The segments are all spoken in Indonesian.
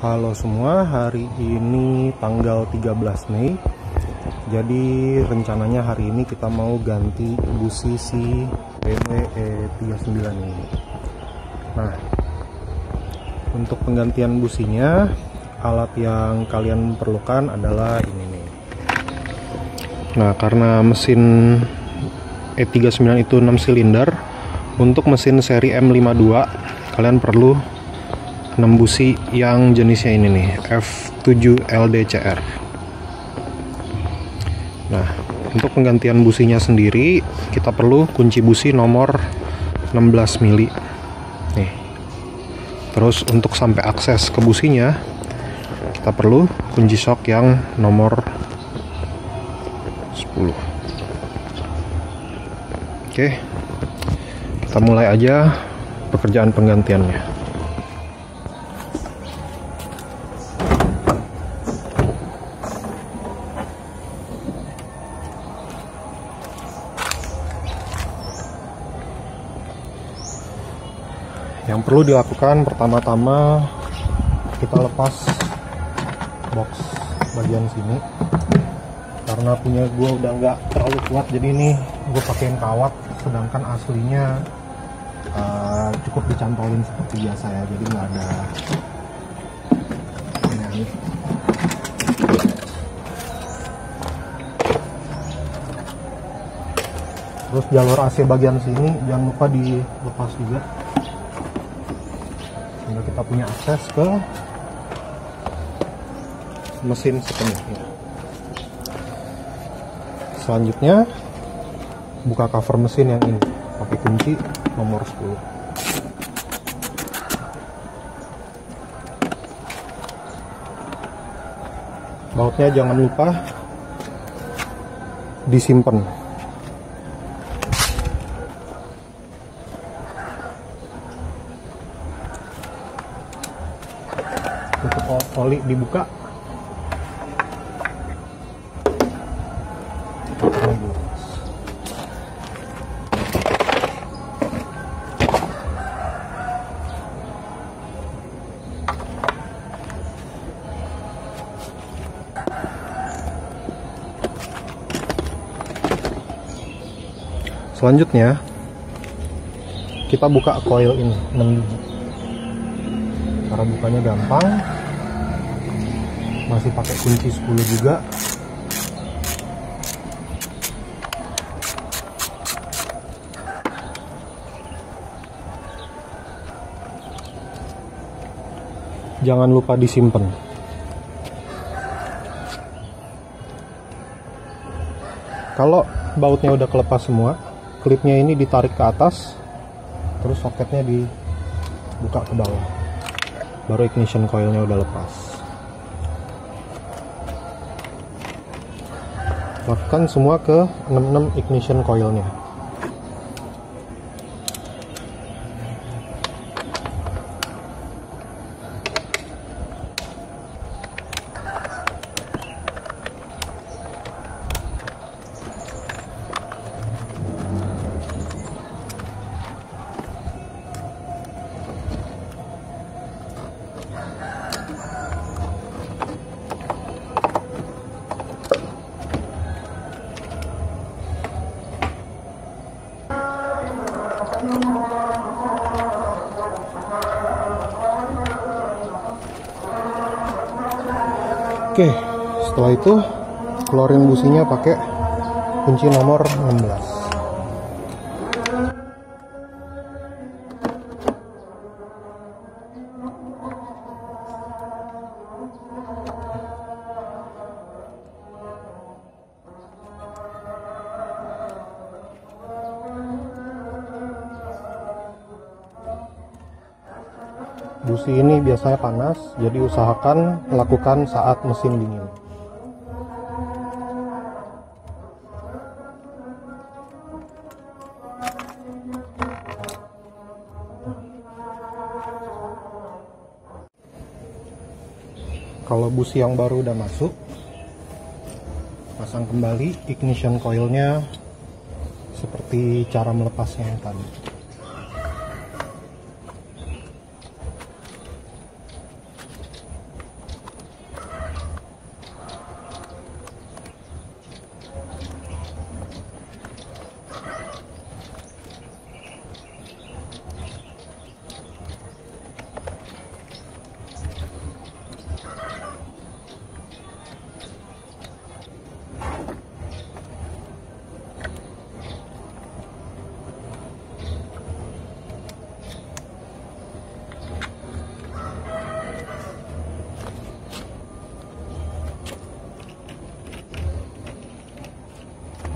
Halo semua, hari ini tanggal 13 Mei. Jadi rencananya hari ini kita mau ganti busi si BMW E39 ini. Nah, untuk penggantian businya, alat yang kalian perlukan adalah ini nih. Nah, karena mesin E39 itu 6 silinder, untuk mesin seri M52 kalian perlu 6 busi yang jenisnya ini nih, F7 LDCR. Nah, untuk penggantian businya sendiri kita perlu kunci busi nomor 16 mili nih. Terus untuk sampai akses ke businya kita perlu kunci shock yang nomor 10. Oke, kita mulai aja pekerjaan penggantiannya. Yang perlu dilakukan pertama-tama kita lepas box bagian sini, karena punya gue udah nggak terlalu kuat, jadi ini gue pakein kawat, sedangkan aslinya cukup dicantolin seperti biasa ya, jadi nggak ada ini. Terus jalur AC bagian sini jangan lupa dilepas juga, sehingga kita punya akses ke mesin sepenuhnya. Selanjutnya buka cover mesin yang ini pakai kunci nomor 10. Bautnya jangan lupa disimpan. Tutup oli dibuka. Selanjutnya kita buka coil ini 6 biji. Cara bukanya gampang, masih pakai kunci 10 juga. Jangan lupa disimpan. Kalau bautnya udah kelepas semua, klipnya ini ditarik ke atas, terus soketnya dibuka ke bawah, baru ignition coilnya udah lepas. Lakukan semua ke 6 ignition coilnya. Oke, setelah itu keluarin businya pakai kunci nomor 16. Busi ini biasanya panas, jadi usahakan lakukan saat mesin dingin. Kalau busi yang baru udah masuk, pasang kembali ignition coilnya seperti cara melepasnya yang tadi.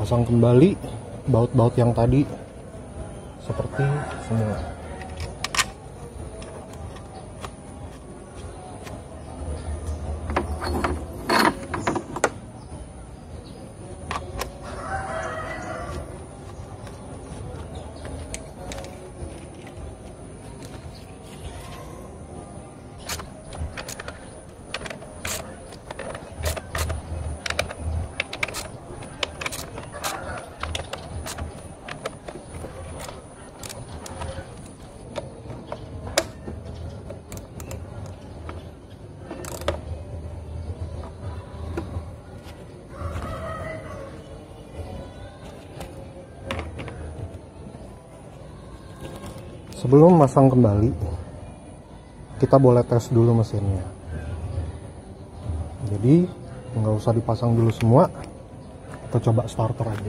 pasang kembali baut-baut yang tadi seperti semula. Sebelum masang kembali, kita boleh tes dulu mesinnya. Jadi nggak usah dipasang dulu semua, kita coba starter aja.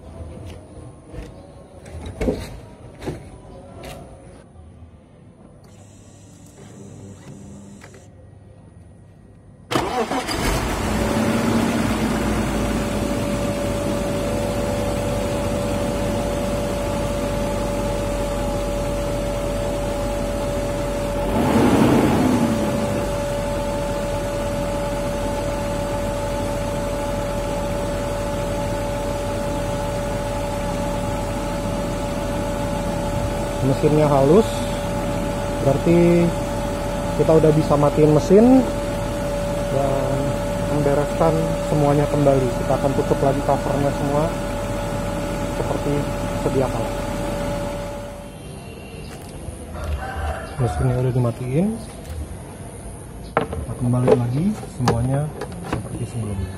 Mesinnya halus, berarti kita udah bisa matiin mesin dan membereskan semuanya kembali. Kita akan tutup lagi covernya semua seperti sedia kala. Mesinnya udah dimatiin, kita kembali lagi semuanya seperti sebelumnya.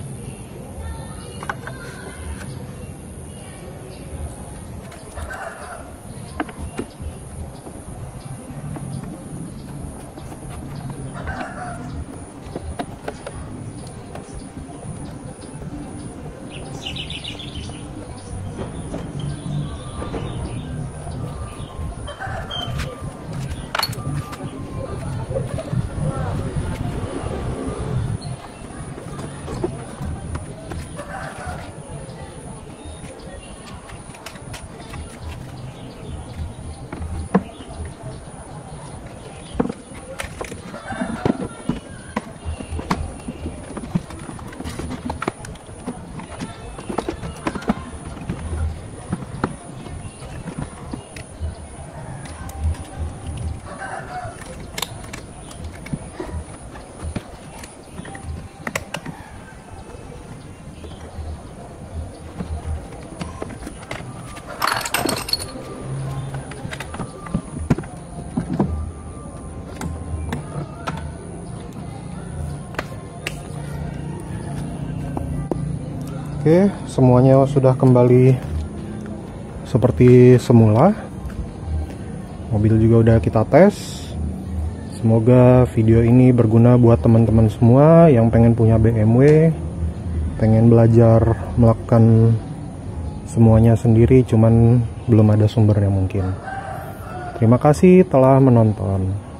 Oke, semuanya sudah kembali seperti semula. Mobil juga udah kita tes. Semoga video ini berguna buat teman-teman semua yang pengen punya BMW, pengen belajar melakukan semuanya sendiri, cuman belum ada sumbernya mungkin. Terima kasih telah menonton.